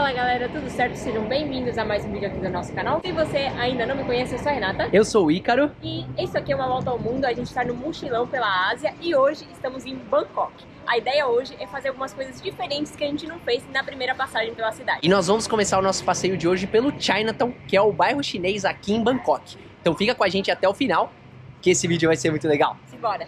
Fala galera, tudo certo? Sejam bem-vindos a mais um vídeo aqui do nosso canal. Se você ainda não me conhece, eu sou a Renata. Eu sou o Ícaro. E isso aqui é uma volta ao mundo, a gente está no mochilão pela Ásia e hoje estamos em Bangkok. A ideia hoje é fazer algumas coisas diferentes que a gente não fez na primeira passagem pela cidade. E nós vamos começar o nosso passeio de hoje pelo Chinatown, que é o bairro chinês aqui em Bangkok. Então fica com a gente até o final, que esse vídeo vai ser muito legal. Simbora!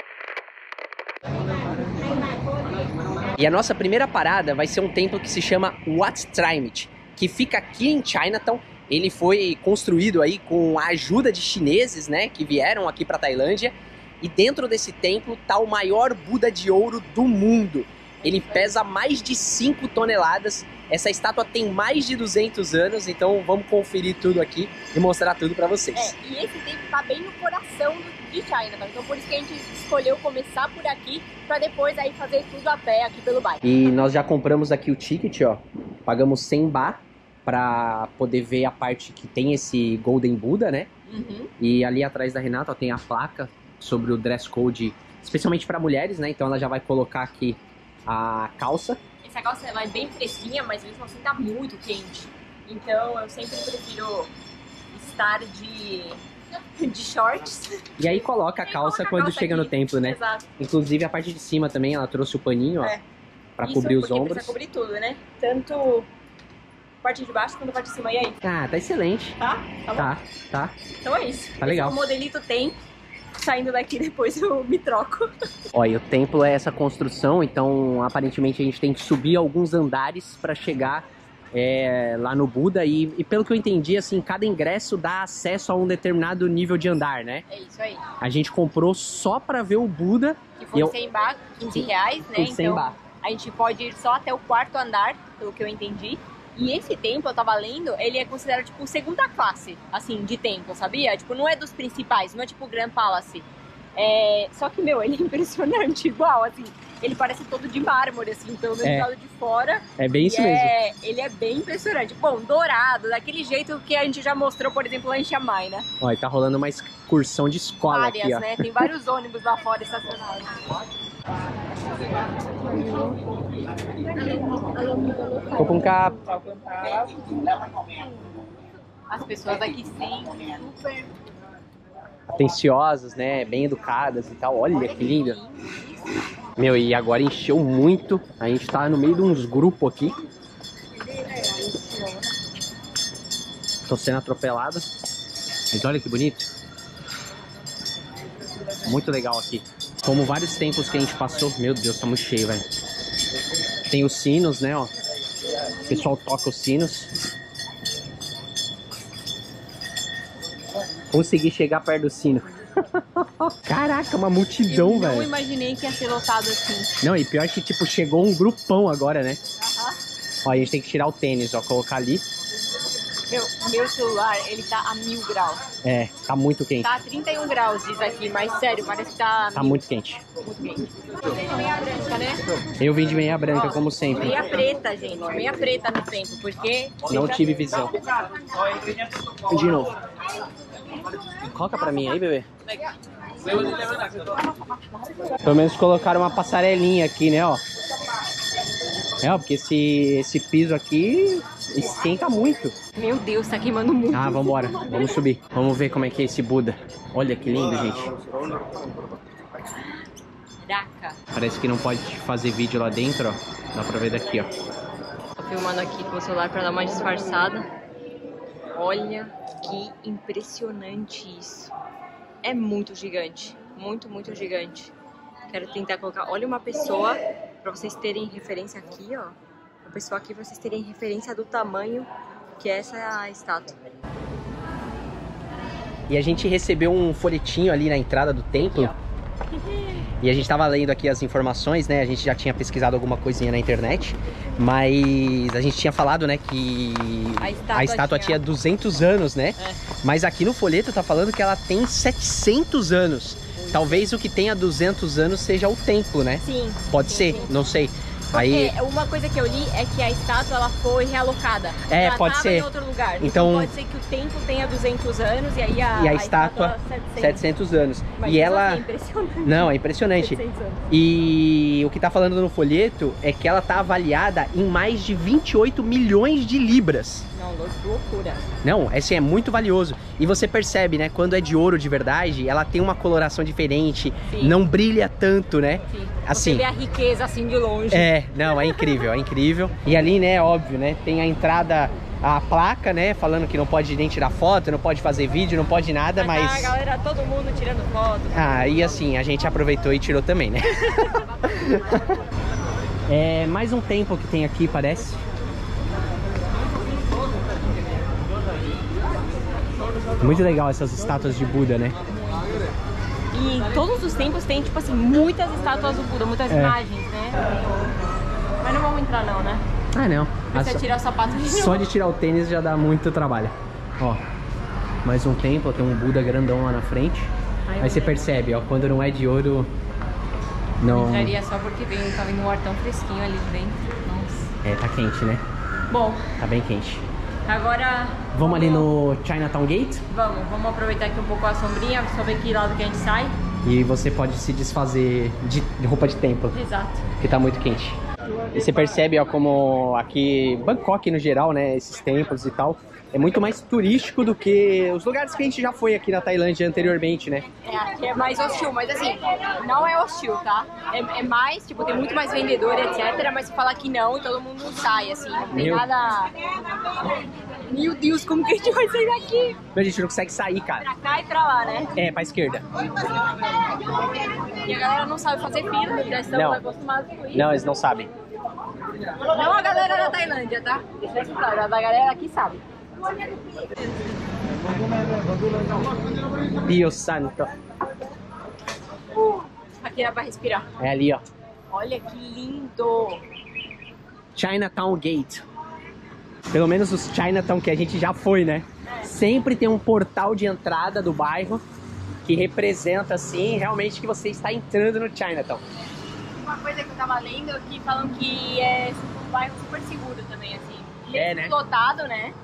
E a nossa primeira parada vai ser um templo que se chama Wat Trimit, que fica aqui em Chinatown. Ele foi construído aí com a ajuda de chineses, né, que vieram aqui para Tailândia. E dentro desse templo tá o maior Buda de ouro do mundo. Ele pesa mais de 5 toneladas. Essa estátua tem mais de 200 anos, então vamos conferir tudo aqui e mostrar tudo para vocês. E esse templo tá bem no coração de Chinatown, então por isso que a gente escolheu começar por aqui, para depois aí fazer tudo a pé aqui pelo bairro. E nós já compramos aqui o ticket, ó. Pagamos 100 baht para poder ver a parte que tem esse Golden Buda, né? Uhum. E ali atrás da Renata, ó, tem a placa sobre o dress code, especialmente para mulheres, né? Então ela já vai colocar aqui a calça. Essa calça ela é bem fresquinha, mas mesmo assim tá muito quente. Então eu sempre prefiro estar de shorts. E aí coloca a calça quando chega no templo, né? Exato. Inclusive a parte de cima também, ela trouxe o paninho, ó, pra cobrir os ombros. Precisa cobrir tudo, né? Tanto a parte de baixo quanto a parte de cima. E aí? Ah, tá excelente. Tá? Tá bom? Tá. Então é isso. Tá legal. Esse modelito tem. Saindo daqui depois eu me troco. Ó, e o templo é essa construção, então aparentemente a gente tem que subir alguns andares para chegar lá no Buda. E pelo que eu entendi, assim, cada ingresso dá acesso a um determinado nível de andar, né? É isso aí. A gente comprou só para ver o Buda. Que foi 100 baht, 15 reais, né? Então a gente pode ir só até o 4º andar, pelo que eu entendi. E esse templo, eu tava lendo, ele é considerado, tipo, segunda classe, assim, de templo, sabia? Tipo, não é dos principais, não é tipo o Grand Palace. Só que, meu, ele é impressionante, igual, assim. Ele parece todo de mármore, assim, pelo menos do lado de fora. É bem isso mesmo. Ele é bem impressionante. Bom, dourado, daquele jeito que a gente já mostrou, por exemplo, lá em Chiang Mai, né? Ó, e tá rolando uma excursão de escola várias, aqui, ó. Né? Tem vários ônibus lá fora estacionados. As pessoas aqui sempre super atenciosas, né? Bem educadas e tal. Olha que lindo. Meu, e agora encheu muito. A gente tá no meio de uns grupos aqui. Tô sendo atropelado. Mas olha que bonito. Muito legal aqui. Como vários templos que a gente passou. Meu Deus, tá muito cheio, velho. Tem os sinos, né, ó. O pessoal toca os sinos. Consegui chegar perto do sino. Caraca, uma multidão, velho. Eu não imaginei que ia ser lotado assim. Não, e pior que, tipo, chegou um grupão agora, né? Ó, a gente tem que tirar o tênis, ó, colocar ali. Meu celular, ele tá a 1000 graus. É, tá muito quente. Tá a 31 graus, diz aqui, mas sério, parece que tá... Tá muito quente. Muito quente. Meia branca, né? Eu vim de meia branca, como sempre. Meia preta, gente. Meia preta no tempo, porque... Não tive visão. De novo. Coloca pra mim aí, bebê. Pelo menos colocaram uma passarelinha aqui, né, ó. Porque esse piso aqui esquenta muito. Meu Deus, tá queimando muito. Ah, vambora. Vamos subir. Vamos ver como é que é esse Buda. Olha que lindo, gente. Caraca. Parece que não pode fazer vídeo lá dentro, ó. Dá pra ver daqui, ó. Tô filmando aqui com o celular pra dar uma disfarçada. Olha que impressionante isso. É muito gigante. Muito, muito gigante. Quero tentar colocar... Olha uma pessoa, pra vocês terem referência aqui, ó. Uma pessoa aqui pra vocês terem referência do tamanho que é essa estátua. E a gente recebeu um folhetinho ali na entrada do templo. E a gente tava lendo aqui as informações, né? A gente já tinha pesquisado alguma coisinha na internet. Mas a gente tinha falado, né, que a estátua tinha 200 anos, né? Mas aqui no folheto tá falando que ela tem 700 anos. Talvez o que tenha 200 anos seja o templo, né? Sim. Pode ser, não sei. Aí... uma coisa que eu li é que a estátua ela foi realocada. Ela pode ser em outro lugar. Então pode ser que o templo tenha 200 anos e aí a estátua 700 anos. Mas e ela... é impressionante. Não, é impressionante. E o que tá falando no folheto é que ela tá avaliada em mais de 28 milhões de libras. Não, loucura. Não, assim, é muito valioso. E você percebe, né, quando é de ouro de verdade, ela tem uma coloração diferente, Sim. não brilha tanto, né? Sim. Assim, você vê a riqueza assim de longe. Não, é incrível, é incrível. E ali, né, óbvio, né, tem a entrada, a placa, né, falando que não pode nem tirar foto, não pode fazer vídeo, não pode nada, mas... a galera, todo mundo tirando foto. E assim, a gente aproveitou e tirou também, né? É mais um templo que tem aqui, parece. Muito legal essas estátuas de Buda, né? E em todos os templos tem, tipo assim, muitas estátuas do Buda, muitas imagens, né? Mas não vamos entrar não, né? Não. Você tirar o sapato de Só de tirar o tênis já dá muito trabalho. Ó, mais um templo, tem um Buda grandão lá na frente. Aí você percebe, ó, quando não é de ouro, não... Entraria só porque tá vindo um ar tão fresquinho ali dentro. Nossa. Tá quente, né? Bom. Tá bem quente. Agora... Vamos ali no Chinatown Gate? Vamos aproveitar aqui um pouco a sombrinha, só ver que lado que a gente sai. E você pode se desfazer de roupa de templo. Exato. Porque tá muito quente. E você percebe, ó, como aqui, Bangkok no geral, né, esses templos e tal, é muito mais turístico do que os lugares que a gente já foi aqui na Tailândia anteriormente, né? Aqui é mais hostil, mas assim, não é hostil, tá? É mais, tipo, tem muito mais vendedor, etc, mas se falar que não, todo mundo sai, assim, não tem nada... Meu Deus, como que a gente vai sair daqui? A gente não consegue sair, cara. Pra cá e pra lá, né? Pra esquerda. E a galera não sabe fazer fila, já estamos acostumados com isso. Não, eles não sabem. Não a galera da Tailândia, tá? Deixa isso claro, a da galera aqui sabe. Deus santo. Aqui dá pra respirar. É ali, ó. Olha que lindo. Chinatown Gate. Pelo menos os Chinatown que a gente já foi, né? Sempre tem um portal de entrada do bairro que representa, assim, realmente que você está entrando no Chinatown. Uma coisa que eu tava lendo aqui, falam que é um bairro super seguro também, assim. Né? Lotado, né?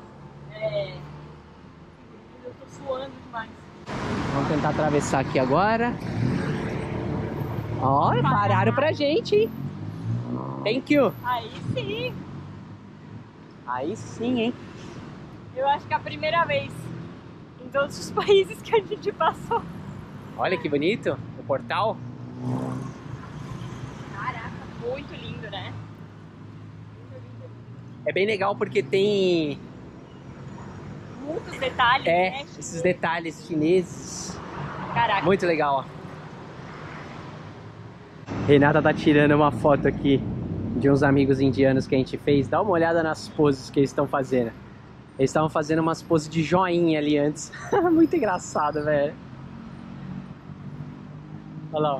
Eu tô suando demais. Vamos tentar atravessar aqui agora. Ó, pararam pra gente, hein? Thank you. Aí sim. Aí sim, hein? Eu acho que é a primeira vez em todos os países que a gente passou. Olha que bonito o portal. Caraca, muito lindo, né? É bem legal porque tem... muitos detalhes, né? Esses detalhes chineses. Caraca. Muito legal, ó. Renata tá tirando uma foto aqui de uns amigos indianos que a gente fez. Dá uma olhada nas poses que eles estão fazendo. Eles estavam fazendo umas poses de joinha ali antes. Muito engraçado, velho. Olha lá, ó.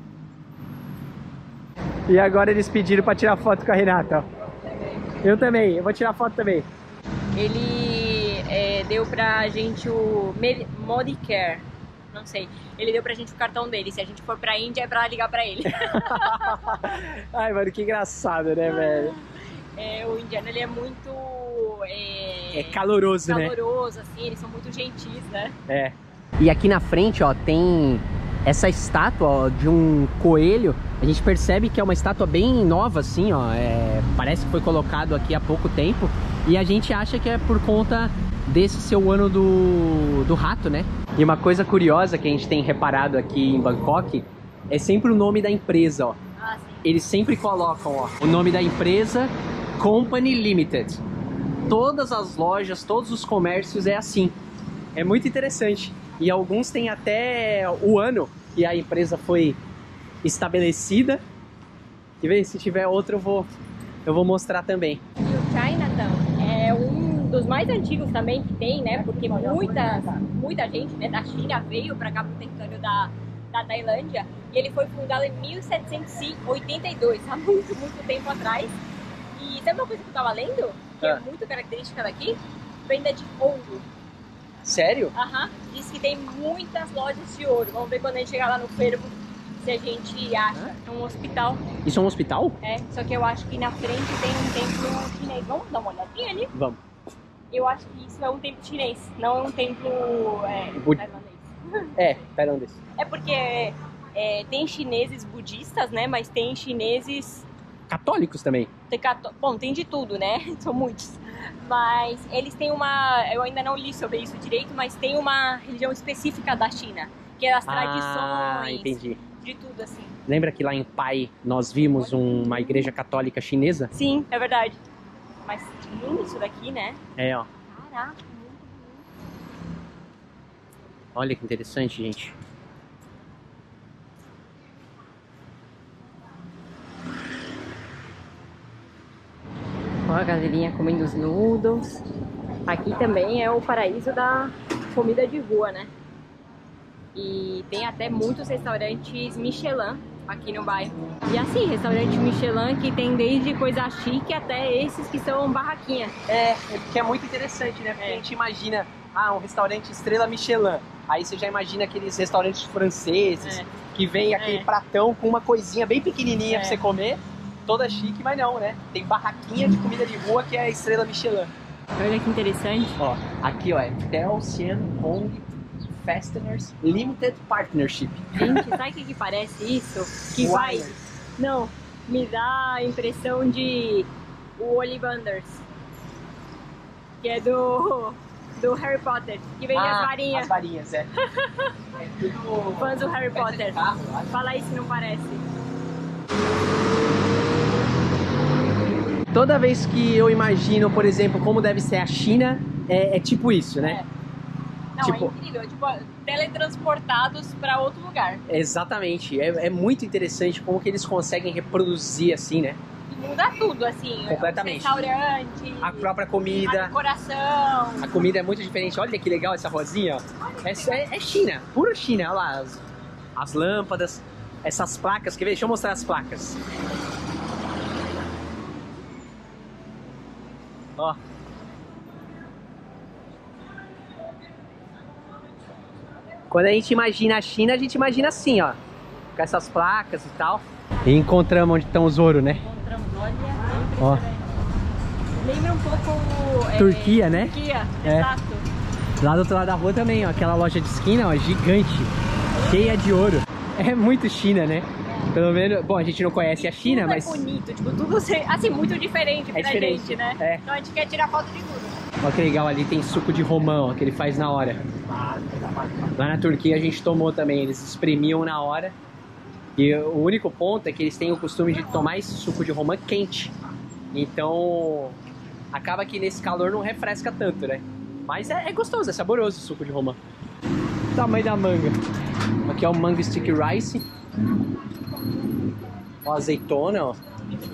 E agora eles pediram pra tirar foto com a Renata, ó. Eu também, eu vou tirar foto também. Ele deu pra gente o Modicare, não sei. Ele deu pra gente o cartão dele. Se a gente for pra Índia é pra ligar pra ele. Ai, mano, que engraçado, né, velho? O indiano, ele é muito... caloroso, né? Caloroso, assim, eles são muito gentis, né? E aqui na frente, ó, tem essa estátua, ó, de um coelho. A gente percebe que é uma estátua bem nova, assim, ó. Parece que foi colocado aqui há pouco tempo. E a gente acha que é por conta desse seu ano do rato, né? E uma coisa curiosa que a gente tem reparado aqui em Bangkok é sempre o nome da empresa, ó. Ah, sim. Eles sempre colocam, ó, o nome da empresa, Company Limited. Todas as lojas, todos os comércios é assim. É muito interessante. E alguns têm até o ano que a empresa foi estabelecida. Quer ver? Se tiver outro eu vou mostrar também. E o Chinatown é um dos mais antigos também que tem, né? Porque muita gente, né, da China veio para cá pro território da Tailândia. E ele foi fundado em 1782, há muito tempo atrás. E sabe uma coisa que eu tava lendo? Que é muito característica daqui? Venda de ouro. Sério? Aham. Diz que tem muitas lojas de ouro. Vamos ver quando a gente chegar lá no fervo se a gente acha um hospital. Isso é um hospital? É, só que eu acho que na frente tem um templo chinês. Vamos dar uma olhadinha ali? Vamos. Eu acho que isso é um templo chinês, não é um templo tailandês. É, tailandês. É porque tem chineses budistas, né? Mas tem chineses... Católicos também. Bom, tem de tudo, né? São muitos. Mas eles têm uma... Eu ainda não li sobre isso direito, mas tem uma religião específica da China. Que é as tradições, entendi. De tudo, assim. Lembra que lá em Pai nós vimos uma igreja católica chinesa? Sim, é verdade. Mas lindo isso daqui, né? É, ó. Caraca, muito bonito. Olha que interessante, gente. Ó, a galerinha comendo os noodles. Aqui também é o paraíso da comida de rua, né? E tem até muitos restaurantes Michelin aqui no bairro. E assim, restaurante Michelin que tem desde coisa chique até esses que são barraquinha. Que é muito interessante, né? Porque a gente imagina, um restaurante estrela Michelin. Aí você já imagina aqueles restaurantes franceses que vem aquele pratão com uma coisinha bem pequenininha pra você comer. Toda chique, mas não, né? Tem barraquinha de comida de rua que é a estrela Michelin. Olha que interessante. Ó, aqui ó, é Tel Hsien Hong Fasteners Limited Partnership. Gente, sabe o que parece isso? Que vai... Não, me dá a impressão de o Ollivanders, que é do Harry Potter, que vem as varinhas. As varinhas, é tudo... Fãs do Harry Potter. Fala aí se não parece. Toda vez que eu imagino, por exemplo, como deve ser a China, é tipo isso, né? Não, é incrível, é tipo teletransportados para outro lugar. Exatamente, é muito interessante como que eles conseguem reproduzir assim, né? E muda tudo, assim. Completamente. Restaurante, a própria comida, a decoração. A comida é muito diferente. Olha que legal essa rosinha, ó. É China, pura China. Olha lá, as lâmpadas, essas placas. Quer ver? Deixa eu mostrar as placas. Ó. Quando a gente imagina a China, a gente imagina assim, ó. Com essas placas e tal. E encontramos onde estão os ouro, né? Encontramos, olha. Ó. Lembra um pouco... Turquia, né? Turquia, exato. Lá do outro lado da rua também, ó. Aquela loja de esquina, ó, gigante. Cheia de ouro. É muito China, né? Pelo menos, bom, a gente não conhece a China, tudo mas... é bonito, tipo, tudo assim, muito diferente pra gente, né? É. Então a gente quer tirar foto de tudo. Olha que legal, ali tem suco de romã, ó, que ele faz na hora. Lá na Turquia a gente tomou também, eles espremiam na hora. E o único ponto é que eles têm o costume de tomar esse suco de romã quente. Então, acaba que nesse calor não refresca tanto, né? Mas é gostoso, é saboroso o suco de romã. Tamanho da manga. Aqui é o mango stick rice. Ó, azeitona, ó.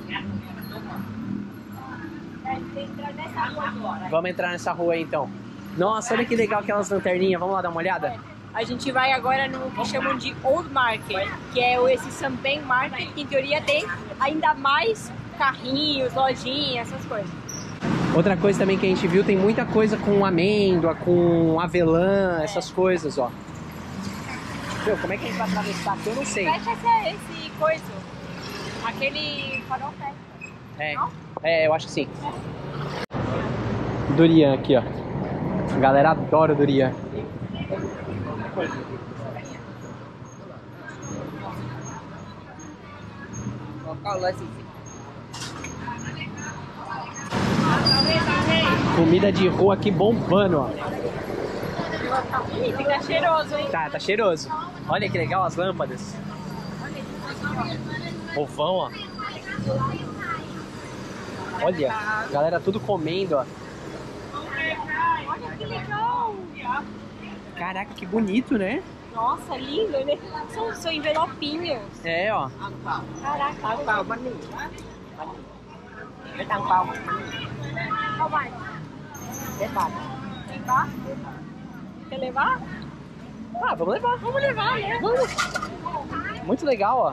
Vamos entrar nessa rua aí, então. Nossa, olha que legal aquelas lanterninhas. Vamos lá dar uma olhada? A gente vai agora no que chamam de Old Market, que é esse Sampeng Market, que em teoria tem ainda mais carrinhos, lojinhas, essas coisas. Outra coisa também que a gente viu, tem muita coisa com amêndoa, com avelã, essas coisas, ó. Meu, como é que a gente vai atravessar aqui? Eu não sei. Fecha esse coisa, aquele farol fecha. Eu acho que sim. Durian aqui, ó. A galera adora o durian. Comida de rua aqui bombando, ó. Tá bonito, tá cheiroso, hein? Tá cheiroso. Olha que legal as lâmpadas. Ovão, ó. Olha, a galera tudo comendo, ó. Olha que legal! Caraca, que bonito, né? Nossa, lindo, né? São envelopinhos. É, ó. Caraca. Qual vai? Levar? Quer levar? Ah, vamos levar. Vamos levar, né? Vamos. Muito legal, ó.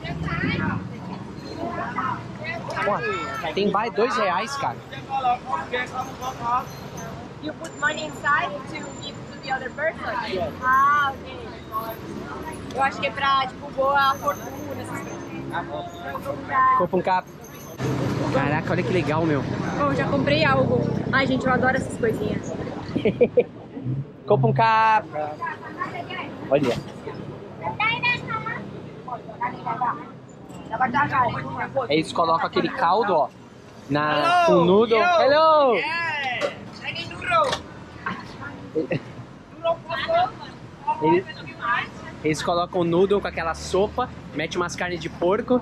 Ó, tem vai R$2, cara. You put money inside to give to the other person? Ah, ok. Eu acho que é pra, tipo, boa fortuna, essas coisas. Compra um cap. Caraca, olha que legal, meu. Bom, já comprei algo. Ai, gente, eu adoro essas coisinhas. Compra um cap. Olha. Eles colocam aquele caldo, ó, com noodle. Hello! Eles colocam o noodle com aquela sopa, mete umas carnes de porco.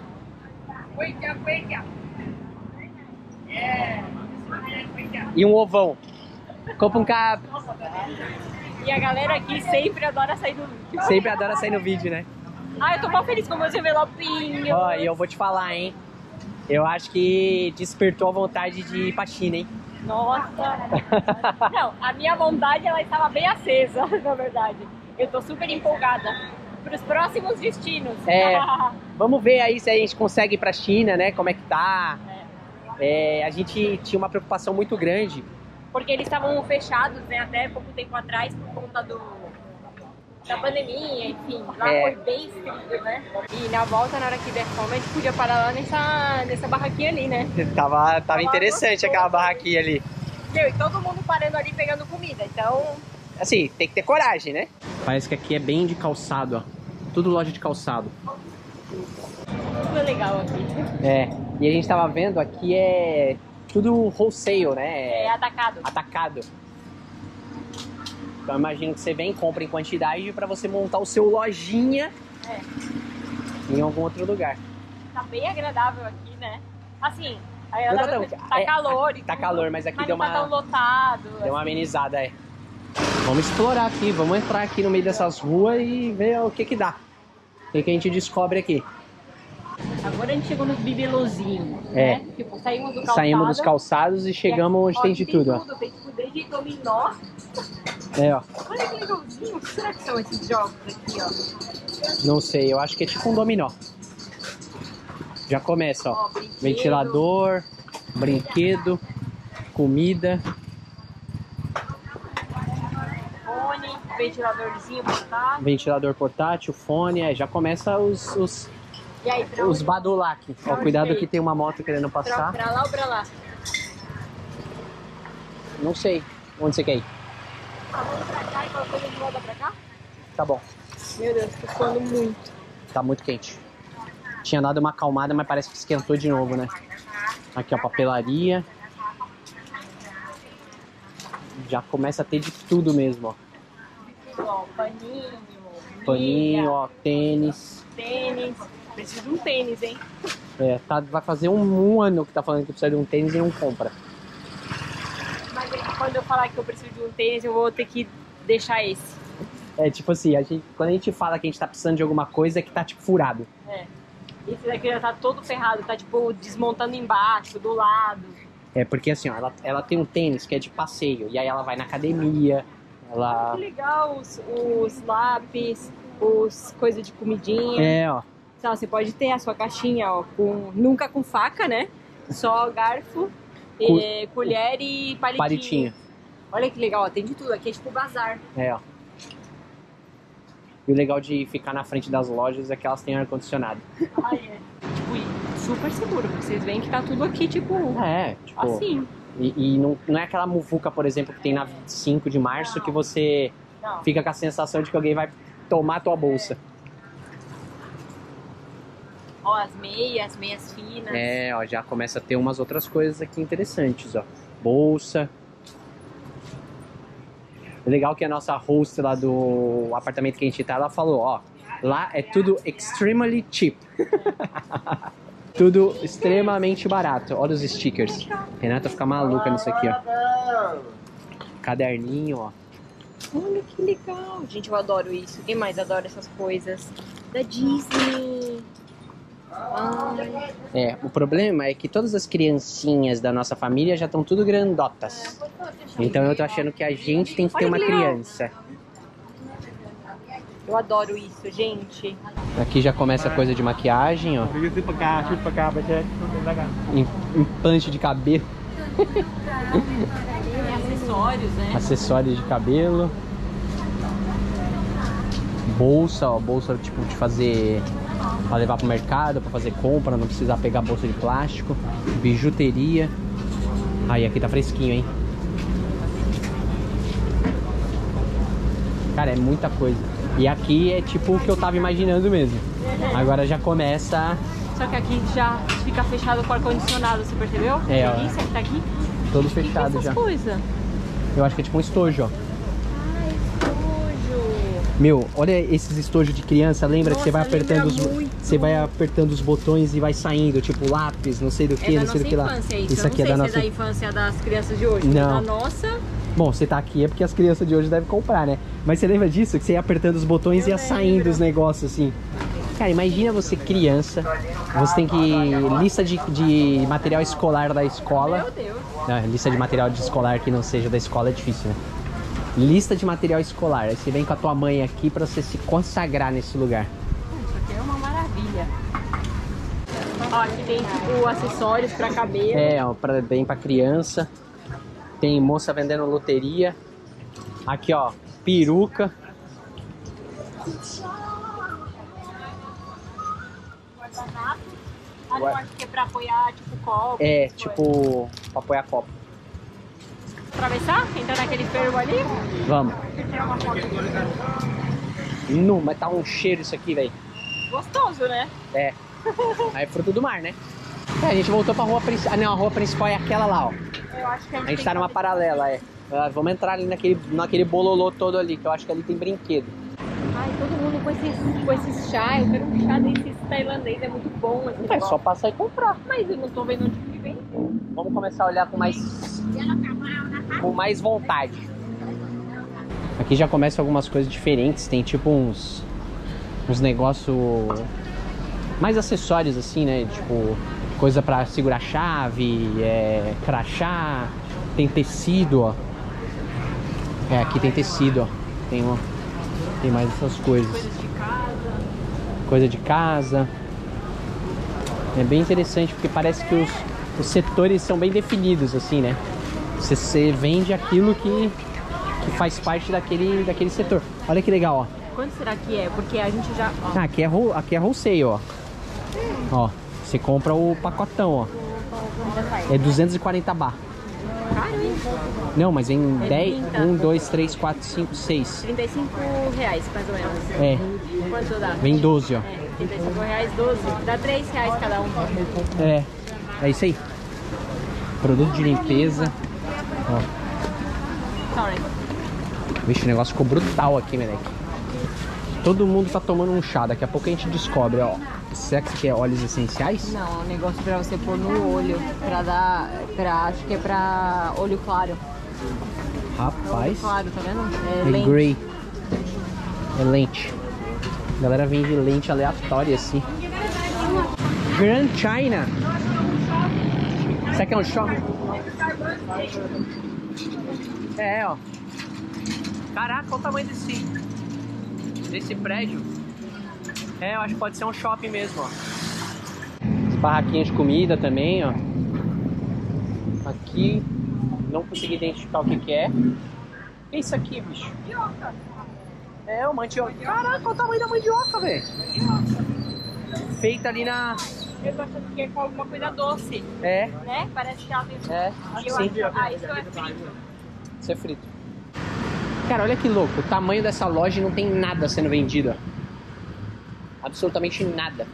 E um ovão. Compra um cap. E a galera aqui sempre adora sair no vídeo. Sempre adora sair no vídeo, né? Ah, eu tô mal feliz com meus envelopinhos. Ó, e eu vou te falar, hein? Eu acho que despertou a vontade de ir pra China, hein? Nossa! Não, a minha vontade ela estava bem acesa, na verdade. Eu tô super empolgada para os próximos destinos. É, vamos ver aí se a gente consegue ir pra China, né? Como é que tá. A gente tinha uma preocupação muito grande. Porque eles estavam fechados, né, até pouco tempo atrás, por conta da pandemia, enfim. Lá foi bem estrito, né? E na volta, na hora que der fome, a gente podia parar lá nessa barraquinha ali, né? Tava interessante aquela barraquinha ali. Meu, e todo mundo parando ali pegando comida, então... Assim, tem que ter coragem, né? Parece que aqui é bem de calçado, ó. Tudo loja de calçado. Tudo é legal aqui. E a gente tava vendo, aqui é tudo wholesale, né? É atacado. Atacado. Então eu imagino que você vem, compra em quantidade pra você montar o seu lojinha em algum outro lugar. Tá bem agradável aqui, né? Assim, tá calor e tá calor, mas aqui mas deu não uma... tá tão lotado. Deu uma amenizada, Vamos explorar aqui, vamos entrar aqui no meio dessas ruas e ver o que que dá. O que que a gente descobre aqui. Agora a gente chegou nos bibelozinhos, né? Tipo, saímos dos calçados e chegamos onde tem de tudo, ó. Tem tipo desde dominó. Ó. Olha que legalzinho. O que será que são esses jogos aqui, ó? Não sei, eu acho que é tipo um dominó. Já começa, ó. Ventilador, brinquedo, comida. Fone, ventiladorzinho portátil. Ventilador portátil, fone, já começa os badulac. Ó, cuidado que tem uma moto querendo passar. Pra lá ou pra lá? Não sei. Onde você quer ir? Vamos pra cá e colocando de volta pra cá? Tá bom. Meu Deus, tô suando muito. Tá muito quente. Tinha dado uma acalmada, mas parece que esquentou de novo, né? Aqui, ó, papelaria. Já começa a ter de tudo mesmo, ó. Ó, paninho. Paninho, ó, tênis. Tênis. Preciso de um tênis, hein? Vai fazer um ano que tá falando que precisa de um tênis e não compra. Mas quando eu falar que eu preciso de um tênis, eu vou ter que deixar esse. Tipo assim, quando a gente fala que a gente tá precisando de alguma coisa, é que tá tipo furado. Esse daqui já tá todo ferrado, tá tipo desmontando embaixo, do lado. Porque assim, ó, ela tem um tênis que é de passeio, e aí ela vai na academia, ela... Que legal, os lápis, os coisas de comidinha. Ó. Então, você pode ter a sua caixinha, ó, nunca com faca, né? Só garfo, colher e palitinho. Olha que legal, ó, tem de tudo. Aqui é tipo bazar. Ó. E o legal de ficar na frente das lojas é que elas têm ar-condicionado. Tipo, super seguro. Vocês veem que tá tudo aqui, tipo... tipo... assim. E não é aquela muvuca, por exemplo, que tem na 25 de março, que você fica com a sensação de que alguém vai tomar a tua bolsa. Ó, as meias finas. Ó, já começa a ter umas outras coisas aqui interessantes, ó. Bolsa. O legal que a nossa host lá do apartamento que a gente tá, ela falou, ó, lá é tudo extremely cheap. Tudo extremamente barato. Olha os stickers. Renata fica maluca nisso aqui, ó. Caderninho, ó. Olha que legal. Gente, eu adoro isso. Quem mais adora essas coisas? Da Disney. O problema é que todas as criancinhas da nossa família já estão tudo grandotas. Então eu tô achando que a gente tem que ter uma criança. Eu adoro isso, gente. Aqui já começa a coisa de maquiagem, ó. Implante de cabelo. Acessórios, né? Acessórios de cabelo. bolsa, ó, bolsa tipo de fazer, pra levar pro mercado, pra fazer compra, não precisar pegar bolsa de plástico. Bijuteria. Aí, aqui tá fresquinho, hein? Cara, é muita coisa. E aqui é tipo o que eu tava imaginando mesmo. Agora já começa... Só que aqui já fica fechado com ar-condicionado, você percebeu? É, ó. Delícia que tá aqui. Todo Que fechado é já. essas coisas? Eu acho que é tipo um estojo, ó. Estojo. Meu, olha esses estojos de criança, lembra? Nossa, que você vai muito. apertando os botões e vai saindo, tipo lápis, não sei do que, não sei do que lá. Isso aqui é da nossa infância das crianças de hoje. Não. Da nossa. Bom, você tá aqui é porque as crianças de hoje devem comprar, né? Mas você lembra disso? Que você ia apertando os botões e ia saindo os negócios assim. Cara, imagina você criança, você tem que... Lista de material escolar da escola. Meu Deus. Não, lista de material de escolar que não seja da escola é difícil, né? Lista de material escolar. Aí você vem com a tua mãe aqui pra você se consagrar nesse lugar. Isso aqui é uma maravilha. Ó, aqui tem tipo acessórios pra cabelo. É, ó, bem pra criança. Tem moça vendendo loteria. Aqui, ó, peruca. Guardanapo. Ah, eu acho que é pra apoiar tipo copo. É, tipo, pra apoiar copo. Atravessar? Entrar naquele fervo ali? Vamos. Tirar uma foto. Não, mas tá um cheiro isso aqui, velho. Gostoso, né? É. Aí é fruto do mar, né? É, a gente voltou pra rua principal. Ah, não, a rua principal é aquela lá, ó. Eu acho que A gente tá numa paralela, é. Vamos entrar ali naquele bololô todo ali, que eu acho que ali tem brinquedo. Ai, todo mundo com esses chá. Eu quero um chá desses tailandês, é muito bom. Esse É só passar e comprar. Mas eu não tô vendo onde que vem. Vamos começar a olhar com mais vontade. Aqui já começam algumas coisas diferentes. Tem tipo uns negócios mais acessórios assim, né? Tipo, coisa pra segurar chave, crachá. Tem tecido, ó. É, aqui tem tecido, ó. Tem mais essas coisas. Coisas de casa. Coisa de casa. É bem interessante porque parece que os setores são bem definidos, assim, né? Você vende aquilo que faz parte daquele setor. Olha que legal, ó. Quanto será que é? Porque a gente já... Ó. Ah, aqui é wholesale, ó. Ó, você compra o pacotão, ó. É 240 baht. Caro, hein? Não, mas vem É 10, 30. 1, 2, 3, 4, 5, 6. 35 reais, mais ou menos. É, Quanto dá? vem 12, ó. É, 35 reais, 12. Dá 3 reais cada um. É isso aí. Produto de limpeza. Ó. Sorry. Vixe, o negócio ficou brutal aqui, moleque. Todo mundo tá tomando um chá. Daqui a pouco a gente descobre, ó. Será que isso aqui é óleos essenciais? Não, é um negócio pra você pôr no olho. Acho que é pra olho claro. Rapaz. Claro, tá vendo? É lente. grey. É lente. A galera vende lente aleatória assim. Grand China. Será que é um shopping? É, ó. Caraca, olha o tamanho desse prédio. É, eu acho que pode ser um shopping mesmo, ó. As barraquinhas de comida também, ó. Aqui, não consegui identificar o que é. O que é isso aqui, bicho? É, uma mandioca. Caraca, olha o tamanho da mandioca, velho. Feita ali na... Eu tô achando que é com alguma coisa doce, É, né? Parece que ela tem... é, acho que Eu sim. acho. Ah, isso é frito. Isso é frito. Cara, olha que louco. O tamanho dessa loja não tem nada sendo vendido, ó. Absolutamente nada.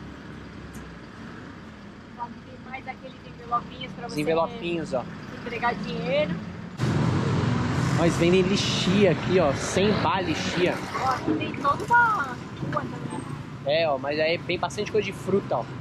Tem mais aqueles envelopinhos pra Os você envelopinhos, ó. entregar dinheiro. Nós vendem lixia aqui, ó. 100 baht lixia. Ó, aqui tem toda uma rua também. É, ó. Mas aí tem bastante coisa de fruta, ó.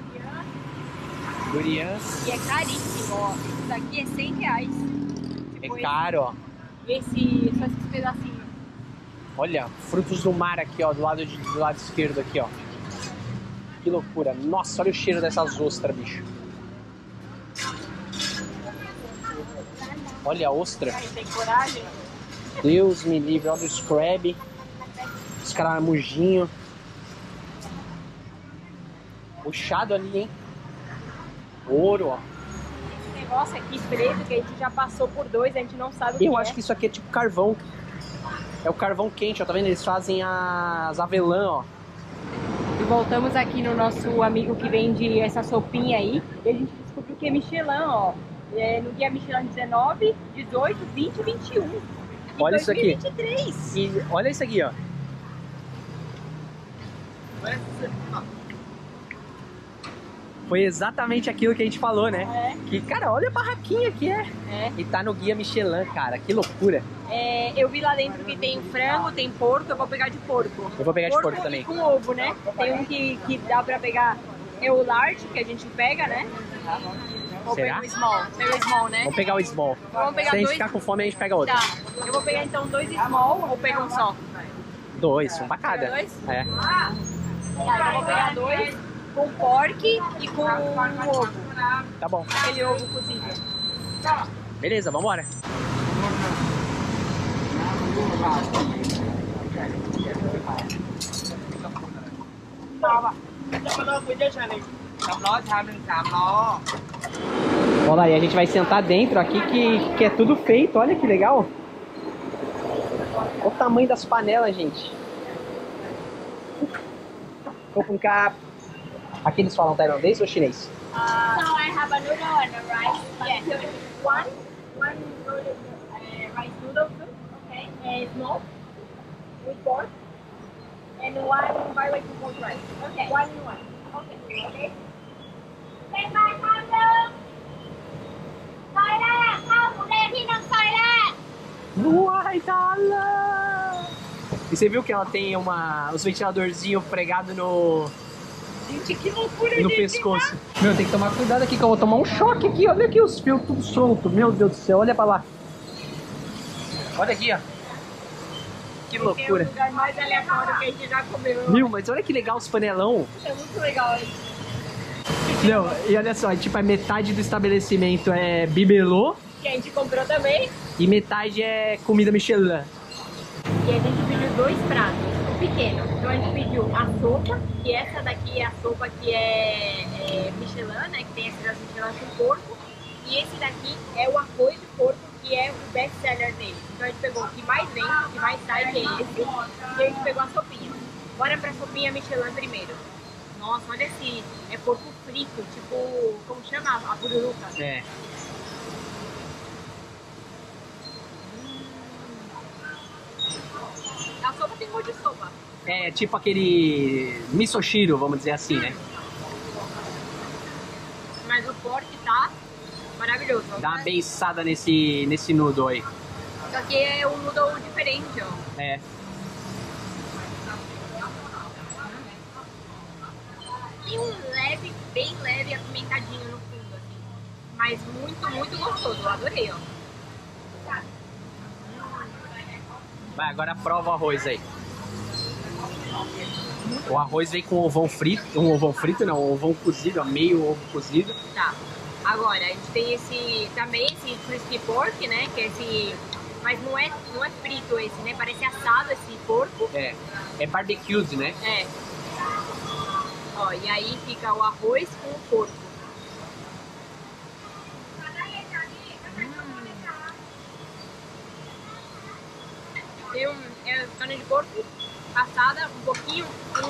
Durian. E é caríssimo, ó. Isso daqui é 100 reais. É caro, ó. Só esses pedacinhos. Olha, frutos do mar aqui, ó. Do lado esquerdo aqui, ó. Que loucura. Nossa, olha o cheiro dessas ostras, bicho. Olha a ostra. Aí tem coragem? Deus me livre. Olha o scrab. Os caramujinhos. Puxado ali, hein? Ouro, ó. Esse negócio aqui preto que a gente já passou por 2, a gente não sabe o que Eu é. acho que isso aqui é tipo carvão. É o carvão quente, ó, tá vendo? Eles fazem as avelã, ó. E voltamos aqui no nosso amigo que vende essa sopinha aí. E a gente descobriu que é Michelin, ó. No guia Michelin 19, 18, 20 e 21. Olha isso aqui. 2023. E olha isso aqui, ó. Foi exatamente aquilo que a gente falou, né? É. Que, cara, olha a barraquinha que é. E tá no guia Michelin, cara. Que loucura. Eu vi lá dentro que tem frango, tem porco. Eu vou pegar de porco. Eu vou pegar de porco também. Com ovo, né? Tem um que dá pra pegar. É o large que a gente pega, né? Vou Será? pegar o small. Pega o small, né? Vamos pegar o small. Vamos pegar Se a gente dois. ficar com fome, a gente pega outro. Tá. Eu vou pegar então 2 small ou pega um só? 2, um pra cada. Pega 2? É. Tá, então eu vou pegar 2 com pork e com ovo. Tá bom. Aquele ovo cozido. Beleza, vambora. Olha lá, e a gente vai sentar dentro aqui que é tudo feito. Olha que legal. Olha o tamanho das panelas, gente. Vou colocar... Aqui eles falam tailandês ou chinês? So I have a noodle and a rice. Yes. One noodle, rice noodle soup. Okay. Small with pork. And one garlic pork rice. Okay. One. Okay. Okay. เป็นมาคำหนึ่งซอยแรกข้าวหมูแดงที่หนึ่งซอยแรก Uai, Tala! E você viu que ela tem os ventiladorzinhos pregados no... Gente, que loucura, no pescoço. Meu, tem que tomar cuidado aqui que eu vou tomar um choque aqui. Olha aqui os fios tudo solto. Meu Deus do céu, olha pra lá. Olha aqui, ó. Que loucura. É o lugar mais aleatório que a gente já comeu. Viu, mas olha que legal os panelão. É muito legal isso. Não, e olha só, tipo, a metade do estabelecimento é bibelô Que a gente comprou também. e metade é comida Michelin. E a gente pediu 2 pratos pequenos. Então a gente pediu a sopa, que essa daqui é a sopa que é Michelin, né? Que tem essas Michelin com porco. E esse daqui é o arroz de porco, que é o best seller dele. Então a gente pegou o que mais vem, o que mais sai, que é esse. E a gente pegou a sopinha. Bora pra sopinha Michelin primeiro. Nossa, olha esse. É porco frito, tipo, como chama? A pururuca. É. A sopa tem gosto de sopa. É tipo aquele misoshiro, vamos dizer assim, né? Mas o porco tá maravilhoso. Dá uma beiçada nesse noodle aí. Só que é um noodle diferente, ó. É. Tem um leve, bem leve apimentadinho no fundo, assim. Mas muito, muito gostoso. Eu adorei, ó. Vai, agora prova o arroz aí. O arroz vem com ovão frito. Um ovão frito não, um ovão cozido, ó, meio ovo cozido. Tá. Agora, a gente tem esse, também esse crispy pork, né? Que é esse... Mas não é frito esse, né? Parece assado esse porco. É barbecued, né? É. Ó, e aí fica o arroz com o porco. Tem carne de porco assada, um pouquinho,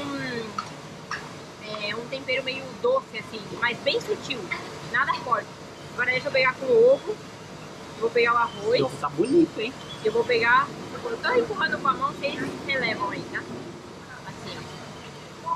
um tempero meio doce assim, mas bem sutil, nada forte. Agora deixa eu pegar com o ovo, vou pegar o arroz. O ovo tá bonito, hein? Eu vou pegar, eu tô empurrando com a mão, vocês relevam aí, tá? Assim, ó.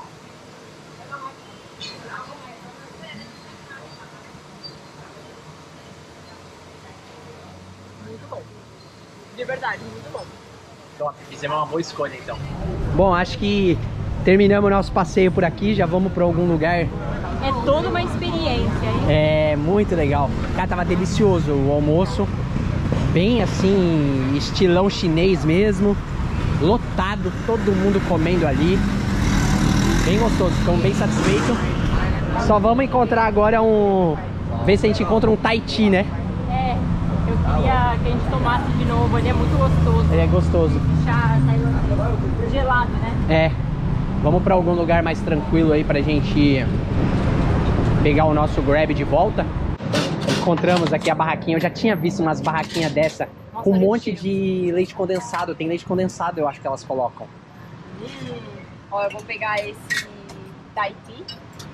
Muito bom. De verdade, muito bom. Top, fizemos uma boa escolha então. Bom, acho que terminamos o nosso passeio por aqui, já vamos para algum lugar. É toda uma experiência, hein? É muito legal. Cara, tava delicioso o almoço. Bem assim, estilão chinês mesmo. Lotado, todo mundo comendo ali. Bem gostoso, ficamos bem satisfeitos. Só vamos encontrar agora ver se a gente encontra um Tai Chi, né? Eu queria que a gente tomasse de novo, ele é muito gostoso. Ele é gostoso. Chá tailandês, gelado, né? É. Vamos pra algum lugar mais tranquilo aí pra gente pegar o nosso Grab de volta. Encontramos aqui a barraquinha. Eu já tinha visto umas barraquinhas dessa Nossa, com um monte recheio. de leite condensado. Tem leite condensado, eu acho que elas colocam. Ó, eu vou pegar esse Thai tea.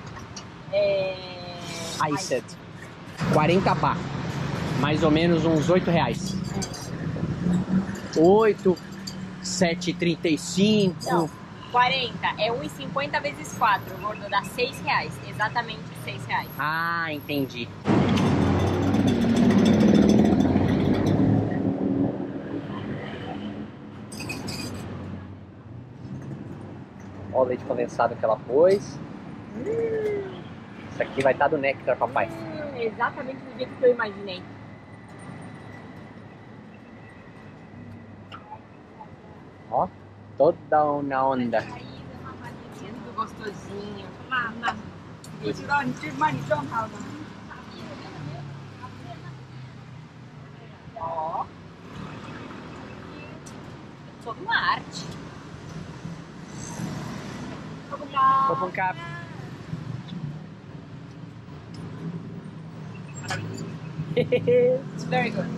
Iced. 40 baht. Mais ou menos uns R$8. 8, 7,35. Não, 40. É 1,50 vezes 4, gordo. Dá R$6. Exatamente R$6. Ah, entendi. Olha o leite condensado que ela pôs. Isso aqui vai estar do néctar, papai. Exatamente do jeito que eu imaginei. Ó, toda uma onda. Muito gostosinho. Ó. Toda uma arte. Vou cá. It's very good.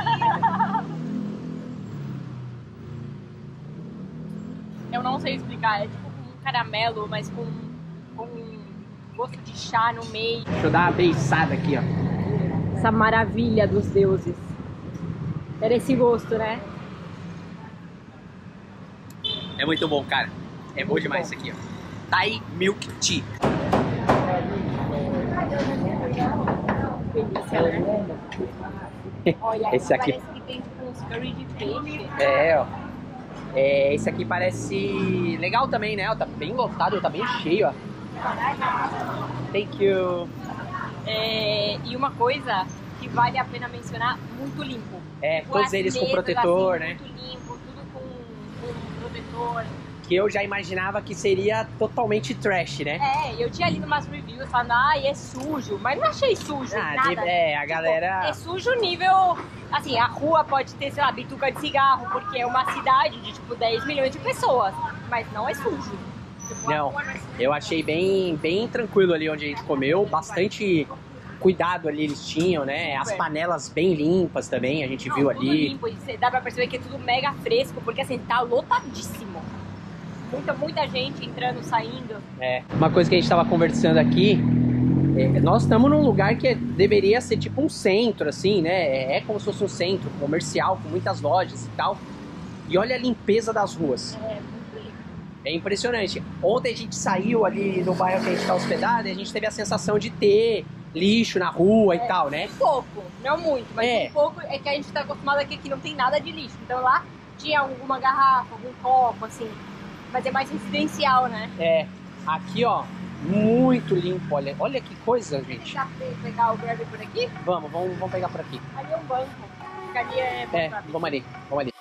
Eu não sei explicar, é tipo um caramelo, mas com gosto de chá no meio. Deixa eu dar uma beiçada aqui, ó. Essa maravilha dos deuses. Era esse gosto, né? É muito bom, cara. É bom demais isso aqui, ó. Thai Milk Tea. Delícia, né? Olha, Esse aqui. parece que tem tipo uns curry de peixe. É, ó. É, esse aqui parece legal também, né? Ó, tá bem lotado, tá bem cheio, ó. Thank you. E uma coisa que vale a pena mencionar, muito limpo. É, Tipo, todos as eles com mesas, protetor, assim, né? Muito limpo, tudo com protetor. Que eu já imaginava que seria totalmente trash, né? Eu tinha lido umas reviews falando, é sujo, mas não achei sujo, nada. A galera... É sujo nível, assim, a rua pode ter, sei lá, bituca de cigarro, porque é uma cidade de, tipo, 10 milhões de pessoas, mas não é sujo. Tipo, a Não, rua é suja. eu achei bem tranquilo ali onde a gente comeu, bastante cuidado ali eles tinham, né? As panelas bem limpas também, a gente viu Tudo ali. limpo, dá pra perceber que é tudo mega fresco, porque assim, tá lotadíssimo. Muita gente entrando, saindo. É, uma coisa que a gente tava conversando aqui, nós estamos num lugar que deveria ser tipo um centro, assim, né? É como se fosse um centro comercial, com muitas lojas e tal. E olha a limpeza das ruas. É impressionante. Ontem a gente saiu ali no bairro que a gente tá hospedado e a gente teve a sensação de ter lixo na rua e tal, né? Um pouco, não muito, mas um pouco é que a gente tá acostumado aqui que não tem nada de lixo. Então lá tinha alguma garrafa, algum copo, assim. Mas é mais residencial, né? É, aqui ó, muito limpo, olha que coisa, gente. Dá pra pegar o Grab por aqui? Vamos pegar por aqui. Ali é um banco. Fica ali vamos ali.